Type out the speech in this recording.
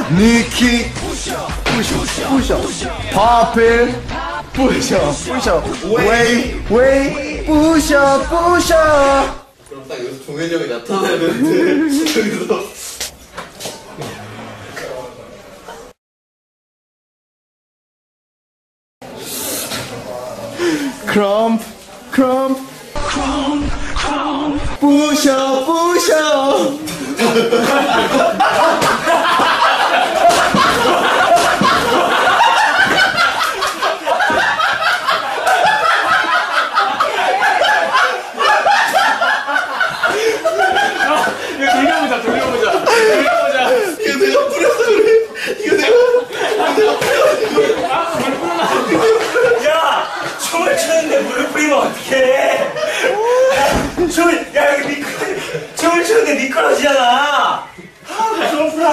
니키 부셔 파필 부셔 웨이 부셔 그럼 딱 여기서 종현이 형이 나타나야 되는데 여기서 크럼프 부셔